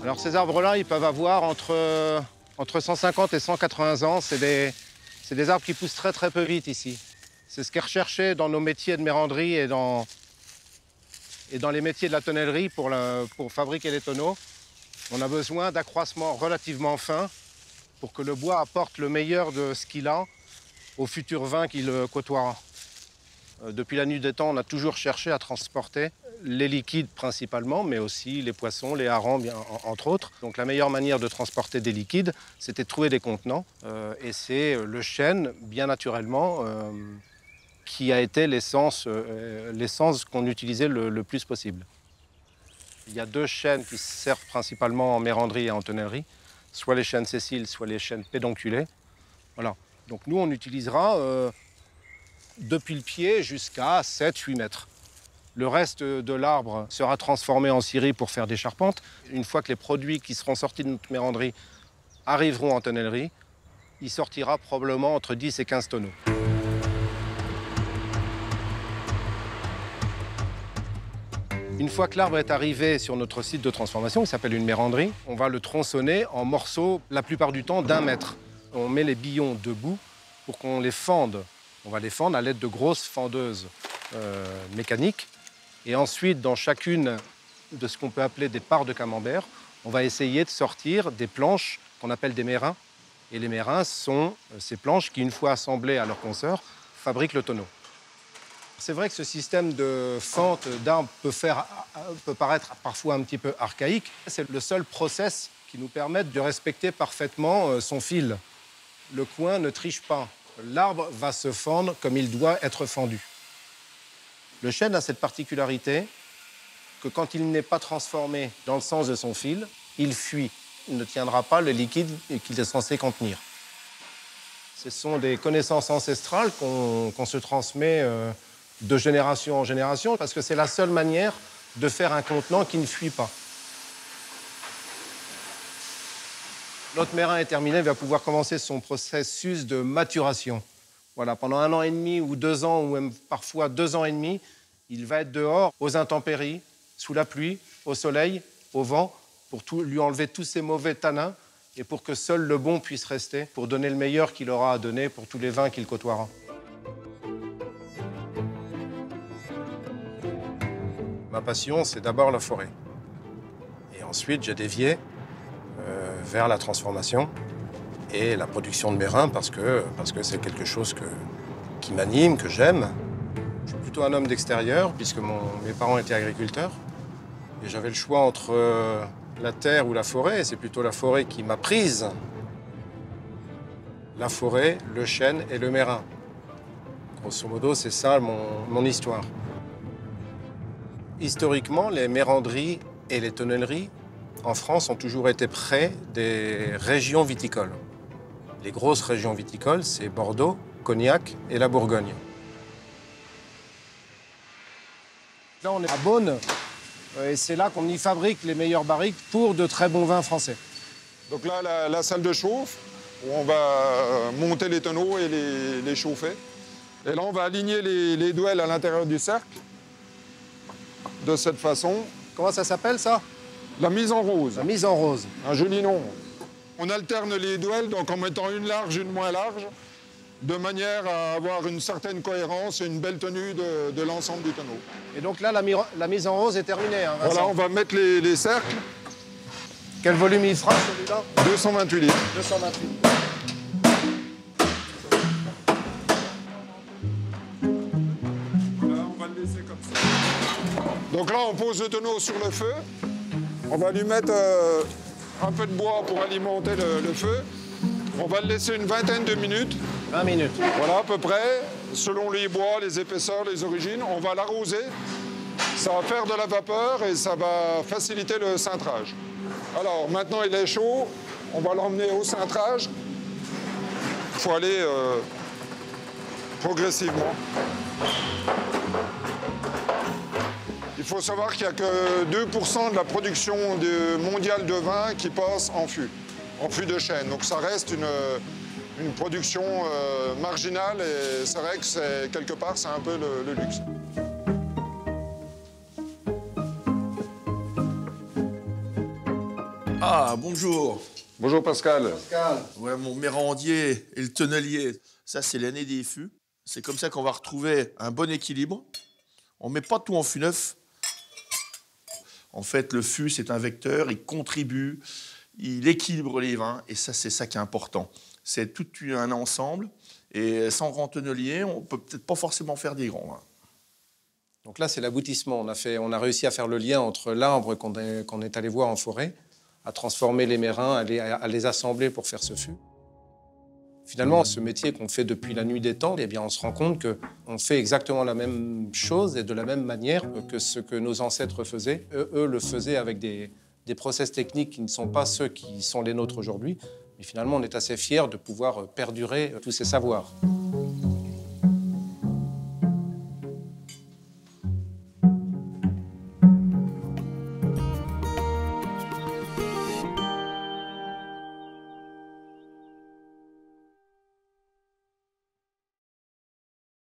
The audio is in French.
Alors ces arbres-là, ils peuvent avoir entre 150 et 180 ans. C'est des arbres qui poussent très peu vite ici. C'est ce qui est recherché dans nos métiers de mérandrie et dans les métiers de la tonnellerie pour fabriquer les tonneaux. On a besoin d'accroissements relativement fins pour que le bois apporte le meilleur de ce qu'il a au futur vin qu'il côtoiera. Depuis la nuit des temps, on a toujours cherché à transporter les liquides principalement, mais aussi les poissons, les harengs, entre autres. Donc la meilleure manière de transporter des liquides, c'était de trouver des contenants. Et c'est le chêne, bien naturellement, qui a été l'essence qu'on utilisait le plus possible. Il y a deux chênes qui servent principalement en mérandrie et en tonnellerie, soit les chênes sessiles, soit les chênes pédonculés. Voilà. Donc nous, on utilisera depuis le pied jusqu'à 7-8 mètres. Le reste de l'arbre sera transformé en scierie pour faire des charpentes. Une fois que les produits qui seront sortis de notre mérandrie arriveront en tonnellerie, il sortira probablement entre 10 et 15 tonneaux. Une fois que l'arbre est arrivé sur notre site de transformation, qui s'appelle une mérandrie, on va le tronçonner en morceaux, la plupart du temps d'1 mètre. On met les billons debout pour qu'on les fende. On va les fendre à l'aide de grosses fendeuses mécaniques. Et ensuite, dans chacune de ce qu'on peut appeler des parts de camembert, on va essayer de sortir des planches qu'on appelle des mérins. Et les mérins sont ces planches qui, une fois assemblées à leur consoeur, fabriquent le tonneau. C'est vrai que ce système de fente d'arbres peut paraître parfois un petit peu archaïque. C'est le seul process qui nous permet de respecter parfaitement son fil. Le coin ne triche pas. L'arbre va se fendre comme il doit être fendu. Le chêne a cette particularité que quand il n'est pas transformé dans le sens de son fil, il fuit. Il ne tiendra pas le liquide qu'il est censé contenir. Ce sont des connaissances ancestrales qu'on se transmet de génération en génération parce que c'est la seule manière de faire un contenant qui ne fuit pas. Notre mérin est terminé, il va pouvoir commencer son processus de maturation. Voilà, pendant 1 an et demi ou 2 ans, ou même parfois 2 ans et demi, il va être dehors, aux intempéries, sous la pluie, au soleil, au vent, pour lui enlever tous ces mauvais tanins et pour que seul le bon puisse rester, pour donner le meilleur qu'il aura à donner pour tous les vins qu'il côtoiera. Ma passion, c'est d'abord la forêt. Et ensuite, j'ai dévié vers la transformation et la production de mérins parce que c'est quelque chose qui m'anime, que j'aime. Je suis plutôt un homme d'extérieur puisque mes parents étaient agriculteurs. Et j'avais le choix entre la terre ou la forêt, et c'est plutôt la forêt qui m'a prise. La forêt, le chêne et le mérin. Grosso modo, c'est ça mon histoire. Historiquement, les mérandries et les tonnelleries en France ont toujours été près des régions viticoles. Les grosses régions viticoles, c'est Bordeaux, Cognac et la Bourgogne. Là, on est à Beaune, et c'est là qu'on y fabrique les meilleures barriques pour de très bons vins français. Donc là, la salle de chauffe, où on va monter les tonneaux et les chauffer. Et là, on va aligner les douelles à l'intérieur du cercle, de cette façon. Comment ça s'appelle, ça? La mise en rose. La mise en rose. Un joli nom. On alterne les douelles, donc en mettant une large, une moins large, de manière à avoir une certaine cohérence et une belle tenue de l'ensemble du tonneau. Et donc là, la mise en rose est terminée, hein, Vincent? Voilà, on va mettre les cercles. Quel volume il fera, celui-là? 228 litres. 228. Voilà, on va le laisser comme ça. Donc là, on pose le tonneau sur le feu. On va lui mettre un peu de bois pour alimenter le feu. On va le laisser une vingtaine de minutes. 20 minutes. Voilà, à peu près, selon les bois, les épaisseurs, les origines. On va l'arroser. Ça va faire de la vapeur et ça va faciliter le cintrage. Alors, maintenant, il est chaud. On va l'emmener au cintrage. Il faut aller progressivement. Il faut savoir qu'il n'y a que 2% de la production mondiale de vin qui passe en fût de chêne. Donc ça reste une production marginale et c'est vrai que quelque part, c'est un peu le luxe. Ah, bonjour. Bonjour Pascal. Ouais, mon mérandier et le tonnelier. Ça, c'est l'année des fûts. C'est comme ça qu'on va retrouver un bon équilibre. On ne met pas tout en fût neuf. En fait, le fût, c'est un vecteur, il contribue, il équilibre les vins, et ça, c'est ça qui est important. C'est tout un ensemble, et sans grand tonnelier, on ne peut peut-être pas forcément faire des grands vins. Donc là, c'est l'aboutissement. On a réussi à faire le lien entre l'arbre qu'on est allé voir en forêt, à transformer les mérins, à les assembler pour faire ce fût. Finalement, ce métier qu'on fait depuis la nuit des temps, eh bien, on se rend compte qu'on fait exactement la même chose et de la même manière que ce que nos ancêtres faisaient. Eux le faisaient avec des process techniques qui ne sont pas ceux qui sont les nôtres aujourd'hui. Mais finalement, on est assez fiers de pouvoir perdurer tous ces savoirs.